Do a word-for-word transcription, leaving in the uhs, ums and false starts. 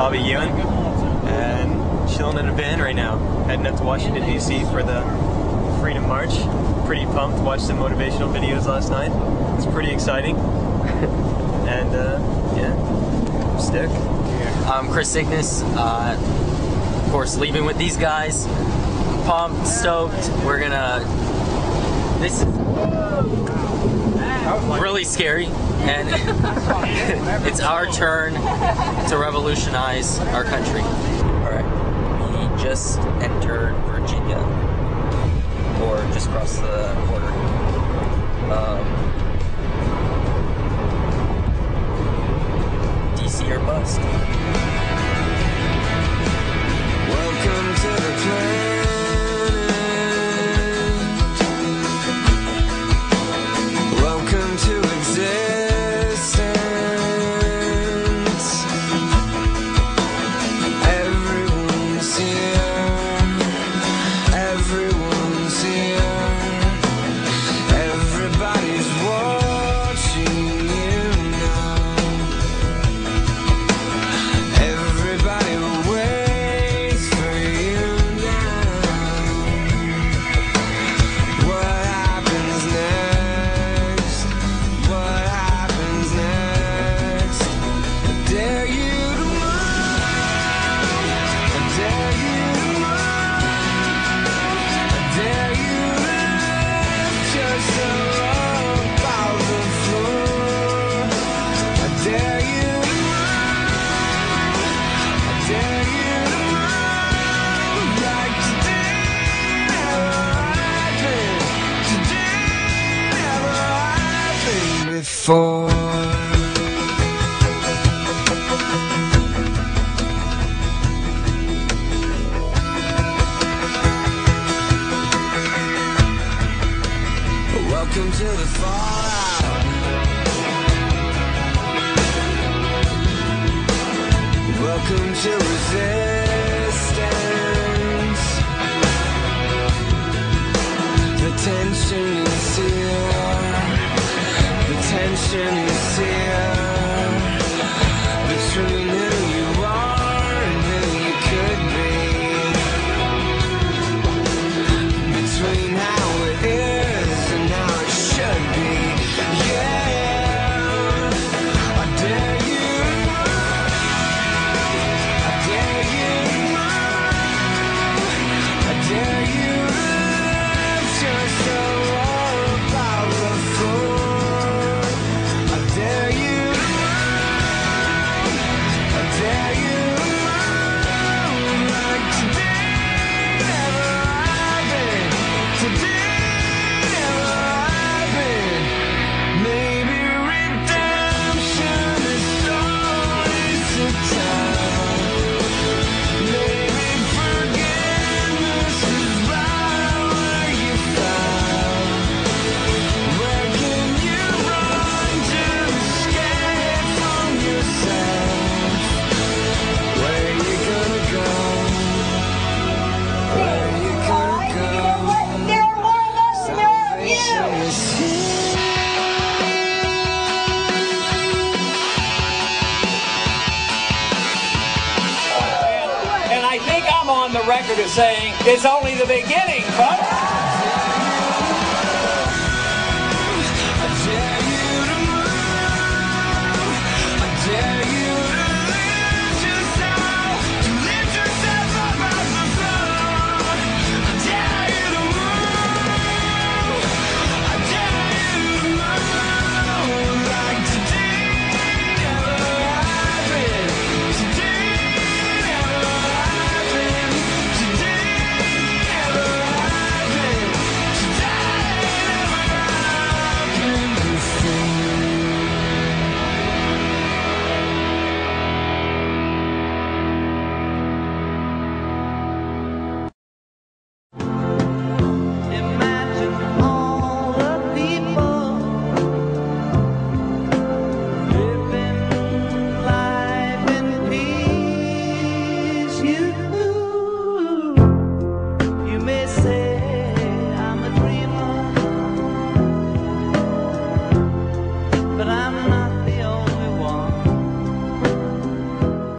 Bobby Ewan, and chilling in a van right now, heading up to Washington D C for the Freedom March. Pretty pumped. Watched some motivational videos last night. It's pretty exciting. And uh, yeah, stoked. I'm Chris Ignis. Uh, of course, leaving with these guys. Pumped, stoked. We're gonna. This is really scary, and it's our turn to revolutionize our country. All right, we just entered Virginia, or just crossed the border. Um, D C or bust. Welcome to the planet. Welcome to existence. Everyone's here. Everyone's here. Everybody's watching you now. Everybody waits for you now. What happens next? What happens next? I dare you to move. I dare you to move. I dare you to lift yourself up off the floor. I dare you to move. I dare you to move like today never happened. Today never happened before. Welcome to the fallout. Welcome to resistance. The tension is here. The tension is here. Between who you are and who you could be. Between how it is and how it should be. Yeah, I dare you to move. I dare you to move. I dare you to lift yourself up out the floor. I dare you to move. I dare you to move like today never happened. Today never happened. Maybe redemption is always the time. Maybe forgiveness is right where you found. Where can you run to escape from yourself? Where you gonna go? Where you gonna go? Salvation is here. And I think I'm on the record of saying it's only the beginning, folks.